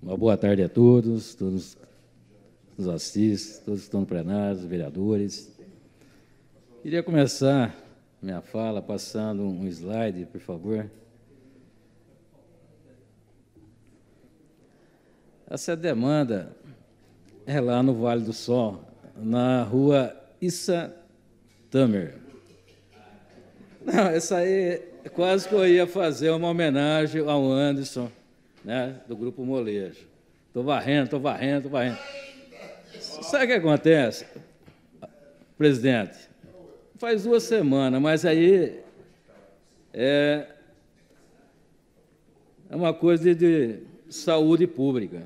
Uma boa tarde a todos que nos assistem, todos que estão no plenário, os vereadores. Queria começar minha fala passando um slide, por favor. Essa demanda é lá no Vale do Sol, na rua Issa Tamer. Não, essa aí quase que eu ia fazer uma homenagem ao Anderson, né, do Grupo Molejo. Estou varrendo. Sabe o que acontece, presidente? Faz 2 semanas, mas aí é uma coisa de saúde pública.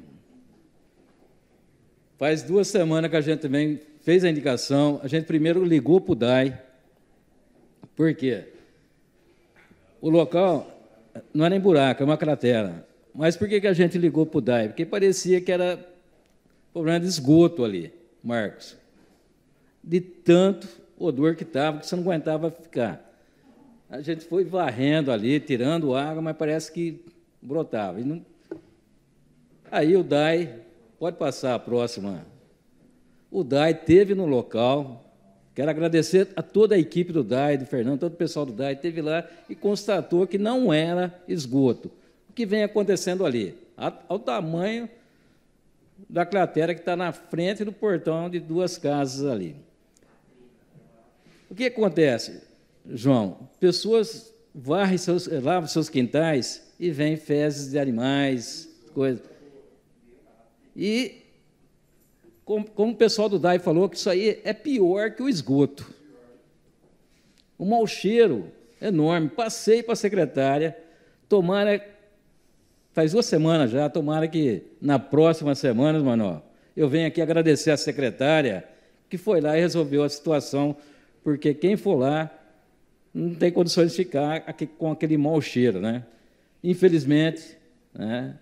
Faz 2 semanas que a gente também fez a indicação, a gente primeiro ligou para o DAI. Por quê? O local não é nem buraco, é uma cratera. Mas por que a gente ligou para o DAI? Porque parecia que era problema de esgoto ali, Marcos. De tanto odor que estava, que você não aguentava ficar. A gente foi varrendo ali, tirando água, mas parece que brotava. E não... Aí o DAI, pode passar a próxima. O DAI esteve no local. Quero agradecer a toda a equipe do DAI, do Fernando, todo o pessoal do DAI, esteve lá e constatou que não era esgoto. O que vem acontecendo ali? Ao tamanho da cratera que está na frente do portão de 2 casas ali. O que acontece, João? Pessoas lavam seus quintais e vêm fezes de animais, coisas. E, como o pessoal do DAI falou, que isso aí é pior que o esgoto. Um mau cheiro enorme. Passei para a secretária, tomara... Faz 2 semanas já, tomara que na próxima semana, Manuel, eu venho aqui agradecer à secretária que foi lá e resolveu a situação, porque quem for lá não tem condições de ficar aqui com aquele mau cheiro, né? Infelizmente, né,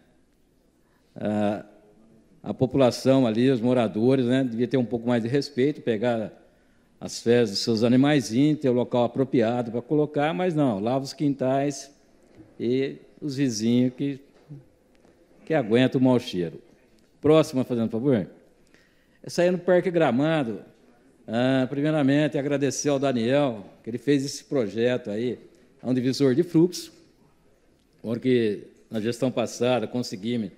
a população ali, os moradores, né, devia ter um pouco mais de respeito, pegar as fezes dos seus animaizinhos, ter o local apropriado para colocar, mas não, lava os quintais e os vizinhos que aguenta o mau cheiro. Próxima, fazendo favor. Essa aí é no Parque Gramado. Primeiramente, agradecer ao Daniel, que ele fez esse projeto aí, é um divisor de fluxo, porque na gestão passada conseguimos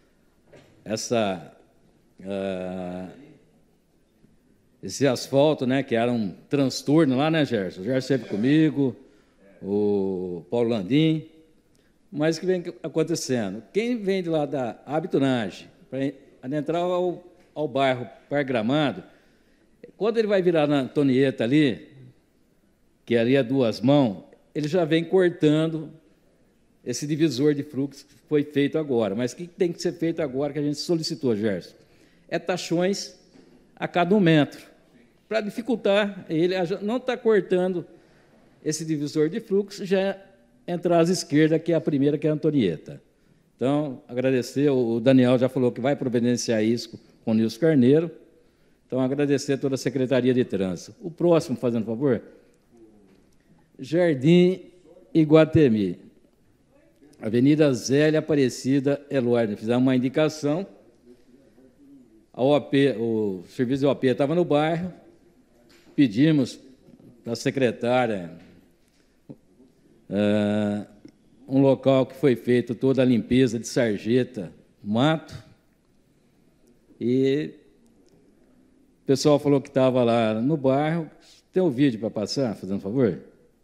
esse asfalto, né, que era um transtorno lá, né, Gerson? O Gerson sempre comigo, o Paulo Landim. Mas o que vem acontecendo? Quem vem de lá da Habitunagem, para adentrar ao bairro Parque Gramado, quando ele vai virar na Antonieta ali, que ali é 2 mãos, ele já vem cortando esse divisor de fluxo que foi feito agora. Mas o que tem que ser feito agora, que a gente solicitou, Gerson? É taxões a cada 1 metro, para dificultar ele, não está cortando esse divisor de fluxo, já entrar às esquerdas, que é a primeira, que é a Antonieta. Então, agradecer, o Daniel já falou que vai providenciar isso com o Nilson Carneiro. Então, agradecer a toda a Secretaria de Trânsito. O próximo, fazendo favor. Jardim Iguatemi. Avenida Zélia Aparecida Eloy. Fizemos uma indicação. A OAP, o serviço de OAP estava no bairro. Pedimos para a secretária um local que foi feito toda a limpeza de sarjeta, mato, e o pessoal falou que estava lá no bairro. Tem um vídeo para passar, fazendo favor?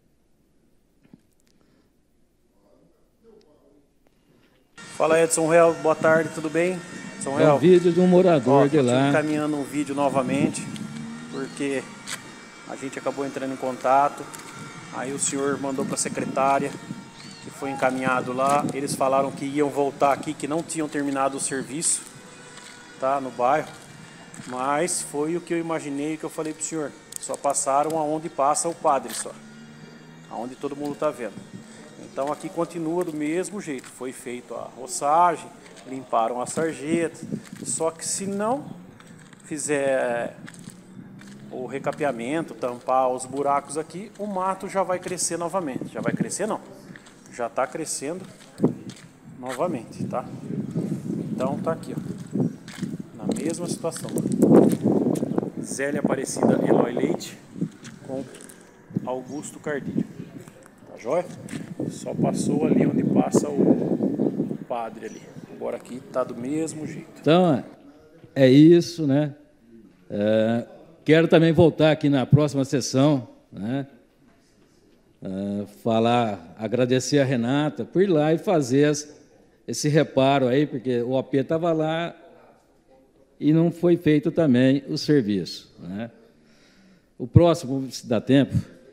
Fala, Edson Real, boa tarde, tudo bem? Edson Real, é um vídeo de um morador de lá. Encaminhando um vídeo novamente, porque a gente acabou entrando em contato. Aí o senhor mandou para a secretária, que foi encaminhado lá. Eles falaram que iam voltar aqui, que não tinham terminado o serviço, tá, no bairro. Mas foi o que eu imaginei, que eu falei para o senhor. Só passaram aonde passa o padre, só. Aonde todo mundo está vendo. Então aqui continua do mesmo jeito. Foi feito a roçagem, limparam a sarjeta. Só que se não fizer o recapeamento, tampar os buracos aqui, o mato já vai crescer novamente. Já vai crescer não, já está crescendo novamente, tá? Então tá aqui, ó, na mesma situação. Zélia Aparecida Eloy Leite com Augusto Cardilho. Tá joia? Só passou ali onde passa o padre ali. Agora aqui tá do mesmo jeito. Então, é isso, né? Quero também voltar aqui na próxima sessão, né? Agradecer a Renata por ir lá e fazer esse reparo aí, porque o OP estava lá e não foi feito também o serviço, né? O próximo, se dá tempo,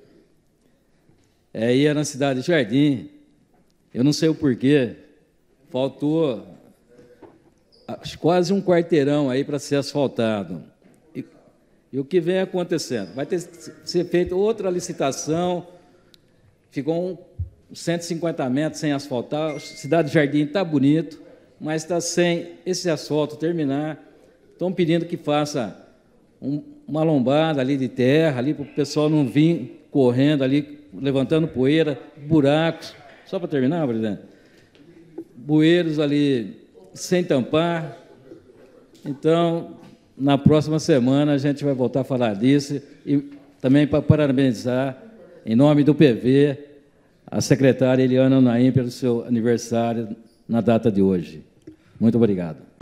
ia na cidade de Jardim. Eu não sei o porquê, faltou quase um quarteirão aí para ser asfaltado. E o que vem acontecendo? Vai ter que ser feita outra licitação, ficou 150 metros sem asfaltar, a cidade de Jardim está bonito, mas está sem esse asfalto terminar. Estão pedindo que faça uma lombada ali de terra, ali para o pessoal não vir correndo ali, levantando poeira, buracos. Só para terminar, presidente? Bueiros ali sem tampar. Então, na próxima semana, a gente vai voltar a falar disso e também para parabenizar, em nome do PV, a secretária Eliana Naim pelo seu aniversário na data de hoje. Muito obrigado.